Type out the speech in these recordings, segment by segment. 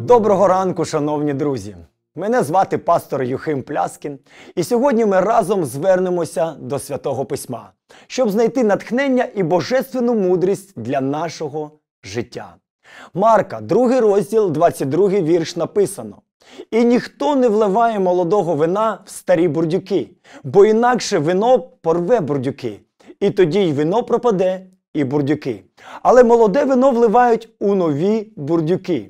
Доброго ранку, шановні друзі! Мене звати пастор Юхим Пляскін, і сьогодні ми разом звернемося до Святого Письма, щоб знайти натхнення і божественну мудрість для нашого життя. Марка, 2 розділ, 22 вірш написано: «І ніхто не вливає молодого вина в старі бурдюки, бо інакше вино порве бурдюки, і тоді й вино пропаде, і бурдюки. Але молоде вино вливають у нові бурдюки».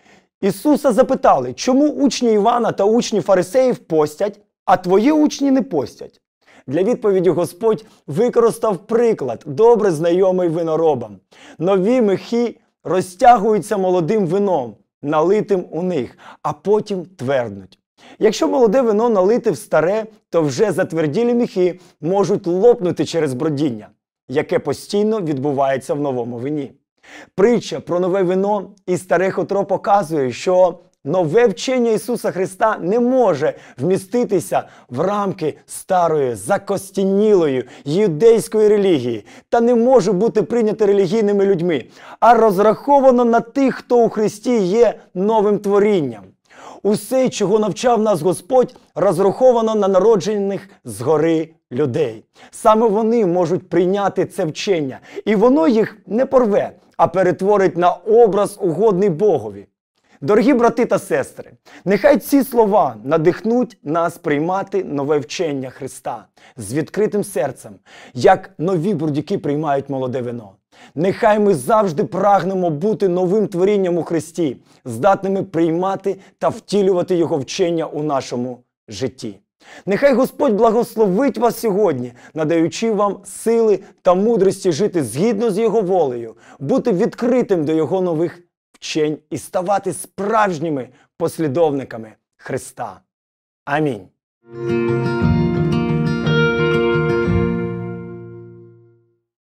Ісуса запитали, чому учні Івана та учні фарисеїв постять, а твої учні не постять? Для відповіді Господь використав приклад, добре знайомий виноробам. Нові мехи розтягуються молодим вином, налитим у них, а потім тверднуть. Якщо молоде вино налити в старе, то вже затверділі мехи можуть лопнути через бродіння, яке постійно відбувається в новому вині. Притча про нове вино і старе хутро показує, що нове вчення Ісуса Христа не може вміститися в рамки старої, закостенілої юдейської релігії та не може бути прийнято релігійними людьми, а розраховано на тих, хто у Христі є новим творінням. Усе, чого навчав нас Господь, розраховано на народжених згори людей. Саме вони можуть прийняти це вчення, і воно їх не порве, а перетворить на образ угодний Богові. Дорогі брати та сестри, нехай ці слова надихнуть нас приймати нове вчення Христа з відкритим серцем, як нові бурдюки приймають молоде вино. Нехай ми завжди прагнемо бути новим творінням у Христі, здатними приймати та втілювати Його вчення у нашому житті. Нехай Господь благословить вас сьогодні, надаючи вам сили та мудрості жити згідно з Його волею, бути відкритим до Його нових вчень і ставати справжніми послідовниками Христа. Амінь.